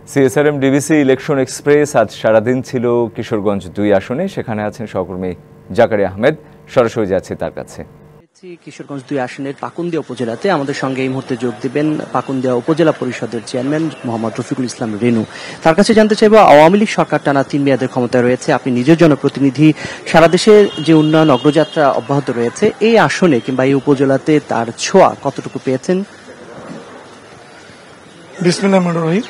CSRM DBC election express আজ সারাদিন ছিল কিশোরগঞ্জ 2 আসনে। সেখানে আছেন সহকর্মী জাকারিয়া আহমেদ, সরাসরি যাচ্ছে তার কাছে। কিশোরগঞ্জ 2 আসনের পাকুন্দিয়া উপজেলাতে আমাদের সঙ্গে এই মুহূর্তে যোগ দিবেন পাকুন্দিয়া উপজেলা পরিষদের চেয়ারম্যান মোহাম্মদ রফিকুল ইসলাম রেনু। তার কাছে জানতে চাইব, আওয়ামী লীগ সরকার টানা 3 মেয়াদের ক্ষমতায় রয়েছে, আপনি নিজের জনপ্রতিনিধি, সারা দেশের যে উন্নয়ন অগ্রযাত্রা অব্যাহত রয়েছে এই আসনে কিংবা এই উপজেলাতে তার ছোঁয়া কতটুকু পেয়েছেন? বিসমিল্লাহির রহমানির রহিম।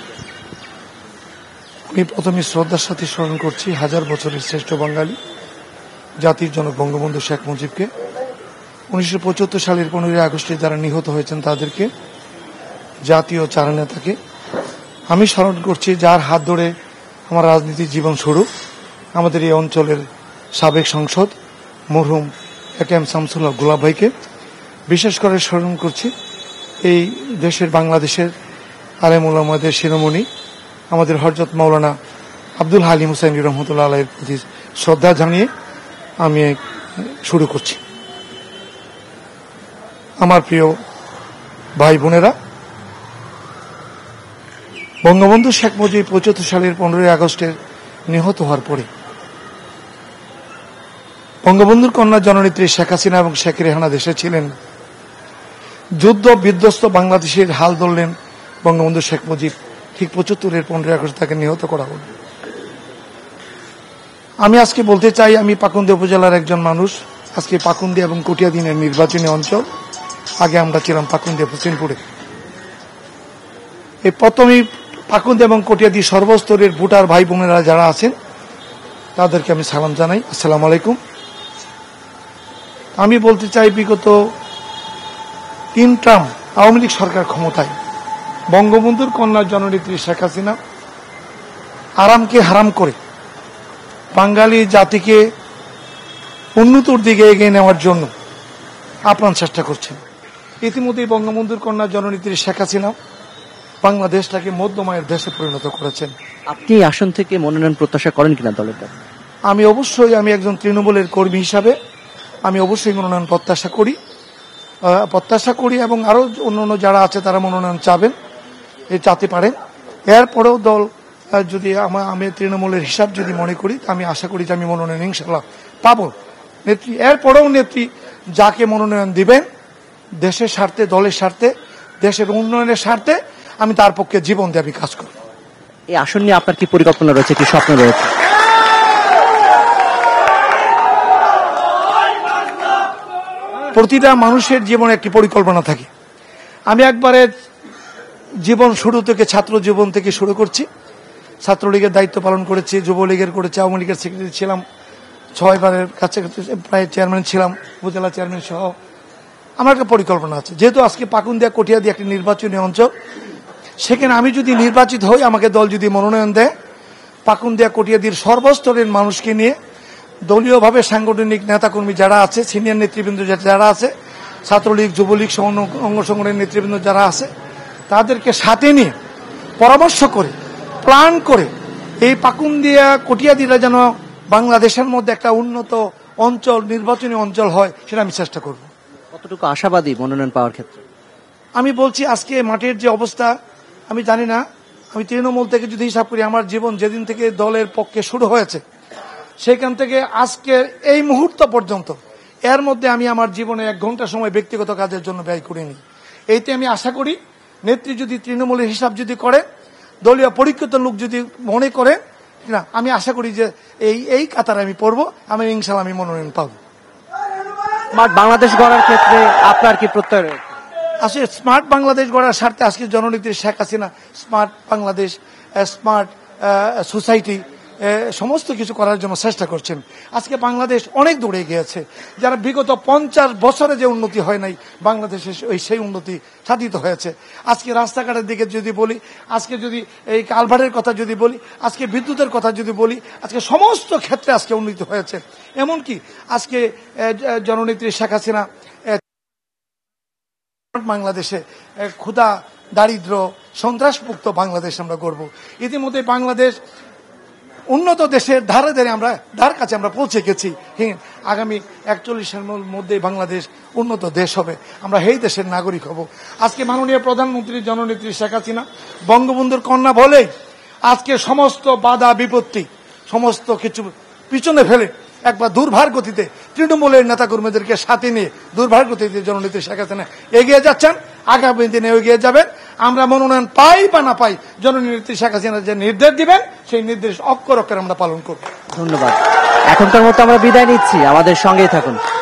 আমি প্রথমে শ্রদ্ধার সাথে স্মরণ করছি হাজার বছরের শ্রেষ্ঠ বাঙালি জাতির জনক বঙ্গবন্ধু শেখ মুজিবকে। 1975 সালের 15 আগস্টে যারা নিহত হয়েছেন তাদেরকে, জাতীয় চার নেতাকে আমি স্মরণ করছি, যার হাত ধরে আমার রাজনীতির জীবন শুরু। আমাদের এই অঞ্চলের সাবেক সংসদ মরহুম একেএম শামসুল হক গোলাপ ভাইকে বিশেষ করে স্মরণ করছি। এই দেশের বাংলাদেশের আলেম উলামাদের শিরোমণি আমাদের হযরত মাওলানা আব্দুল হালিম হুসাইনি রহমতুল্লাহ আলাইহির প্রতি শ্রদ্ধা জানিয়ে আমি শুরু করছি। আমার প্রিয় ভাই বোনেরা, বঙ্গবন্ধু শেখ মুজিব 75 সালের 15 আগস্টের নিহত হওয়ার পরে বঙ্গবন্ধুর কন্যা জননেত্রী শেখ হাসিনা এবং শেখ রেহানা দেশে ছিলেন। যুদ্ধ বিধ্বস্ত বাংলাদেশের হাল ধরলেন বঙ্গবন্ধু শেখ মুজিব। ঠিক 75-এর 15 আগস্ট তাকে নিহত করা হল। আমি আজকে বলতে চাই, আমি পাকুন্দিয়া উপজেলার একজন মানুষ। আজকে পাকুন্দিয়া এবং কটিয়াদীনের নির্বাচনী অঞ্চল। আগে আমরা ছিলাম পাকুন্দিয়া হোসেনপুরে। এই প্রথমেই পাকুন্দিয়া এবং কটিয়াদী সর্বস্তরের ভোটার ভাই বোনেরা যারা আছেন তাদেরকে আমি সালাম জানাই, আসসালামু আলাইকুম। আমি বলতে চাই, বিগত 3 টার্ম আওয়ামী লীগ সরকার ক্ষমতায় বঙ্গবন্ধুর কন্যা জননেত্রী শেখ হাসিনা আরামকে হারাম করে বাঙালি জাতিকে উন্নতির দিকে এগিয়ে নেওয়ার জন্য আপ্রাণ চেষ্টা করছেন। ইতিমধ্যেই বঙ্গবন্ধুর কন্যা জননেত্রী শেখ হাসিনা বাংলাদেশটাকে মধ্যমায়ের দেশে পরিণত করেছেন। আপনি আসন থেকে মনোনয়ন প্রত্যাশা করেন কিনা দলের? আমি অবশ্যই, আমি একজন তৃণমূলের কর্মী হিসাবে আমি অবশ্যই মনোনয়ন প্রত্যাশা করি এবং আরো অন্যান্য যারা আছে তারা মনোনয়ন চাতে পারেন। এরপরেও দল যদি আমি তৃণমূলের হিসাব যদি মনে করি, আমি আশা করি যে আমি মনোনয়ন ইনশাআল্লাহ পাবো। নেত্রী এরপরেও নেত্রী যাকে মনোনয়ন দিবেন, দেশের স্বার্থে, দলের স্বার্থে, দেশের উন্নয়নের স্বার্থে আমি তার পক্ষে জীবন দিয়ে আমি কাজ করব। এই আসন নিয়ে আপনার কি পরিকল্পনা রয়েছে, কি স্বপ্ন রয়েছে? প্রতিটা মানুষের জীবনে একটি পরিকল্পনা থাকে। আমি একবারে জীবন শুরু থেকে, ছাত্র জীবন থেকে শুরু করছি। ছাত্রলীগের দায়িত্ব পালন করেছি, যুবলীগের করেছি, আওয়ামী লীগের সেক্রেটারি ছিলাম, 6 বারের কাছে প্রায় চেয়ারম্যান ছিলাম, উপজেলা চেয়ারম্যান সহ। আমার একটা পরিকল্পনা আছে। যেহেতু আজকে পাকুন্দিয়া কটিয়াদী একটি নির্বাচনী অঞ্চল, সেখানে আমি যদি নির্বাচিত হই, আমাকে দল যদি মনোনয়ন দেয়, পাকুন্দিয়া কটিয়াদীর সর্বস্তরের মানুষকে নিয়ে দলীয়ভাবে সাংগঠনিক নেতাকর্মী যারা আছে, সিনিয়র নেতৃবৃন্দ যারা আছে, ছাত্রলীগ, যুবলীগ, অঙ্গ সংগঠনের নেতৃবৃন্দ যারা আছে, তাদেরকে সাথে নিয়ে পরামর্শ করে, প্ল্যান করে এই পাকুন্দিয়া কটিয়াদীরা যেন বাংলাদেশের মধ্যে একটা উন্নত অঞ্চল, নির্বাচনী অঞ্চল হয়, সেটা আমি চেষ্টা করব। কতটুকু আশাবাদী মনোনয়ন পাওয়ার ক্ষেত্রে? আমি বলছি, আজকে মাঠের যে অবস্থা আমি জানি না। আমি তৃণমূল থেকে যদি হিসাব করি, আমার জীবন যেদিন থেকে দলের পক্ষে শুরু হয়েছে সেখান থেকে আজকে এই মুহূর্ত পর্যন্ত, এর মধ্যে আমি আমার জীবনে 1 ঘন্টা সময় ব্যক্তিগত কাজের জন্য ব্যয় করিনি। এইতে আমি আশা করি, নেত্রী যদি তৃণমূলের হিসাব যদি করে, দলীয় পরীক্ষিত লোক যদি মনে করে না, আমি আশা করি যে এই কাতারে আমি পড়বো, আমি ইনশাআল্লাহ আমি মনোনয়ন পাবো। স্মার্ট বাংলাদেশ গড়ার ক্ষেত্রে আপনার কি প্রত্যয় রয়েছে? আসলে স্মার্ট বাংলাদেশ গড়ার স্বার্থে আজকে জননেত্রী Sheikh Hasina smart Bangladesh, smart society, সমস্ত কিছু করার জন্য চেষ্টা করছেন। আজকে বাংলাদেশ অনেক দূরে গিয়েছে। যারা বিগত 50 বছরে যে উন্নতি হয় নাই, বাংলাদেশে সেই উন্নতি সাধিত হয়েছে। আজকে রাস্তাঘাটের দিকে যদি বলি, আজকে যদি এই কালভার্টের কথা যদি বলি, আজকে বিদ্যুতের কথা যদি বলি, আজকে সমস্ত ক্ষেত্রে আজকে উন্নতি হয়েছে। এমনকি আজকে জননেত্রী শেখ হাসিনা বাংলাদেশে ক্ষুধা, দারিদ্র, সন্ত্রাসমুক্ত বাংলাদেশ আমরা গড়ব। ইতিমধ্যে বাংলাদেশ উন্নত দেশের ধার কাছে আমরা পৌঁছে গেছি। আগামী 41-এর মধ্যে বাংলাদেশ উন্নত দেশ হবে, আমরা এই দেশের নাগরিক হব। আজকে মাননীয় প্রধানমন্ত্রী জননেত্রী শেখ হাসিনা বঙ্গবন্ধুর কন্যা বলেই আজকে সমস্ত বাধা বিপত্তি সমস্ত কিছু পিছনে ফেলে একবার দুর্ভার গতিতে তৃণমূলের নেতাকর্মীদেরকে সাথে নিয়ে দুর্ভার গতিতে জননেত্রী শেখ হাসিনা এগিয়ে যাচ্ছেন, আগামী দিনে এগিয়ে যাবেন। আমরা মনোনয়ন পাই বা না পাই, জননেত্রী শেখ হাসিনা যে নির্দেশ দিবেন সেই নির্দেশ অক্ষরে আমরা পালন করব। ধন্যবাদ। এখনকার মতো আমরা বিদায় নিচ্ছি, আমাদের সঙ্গেই থাকুন।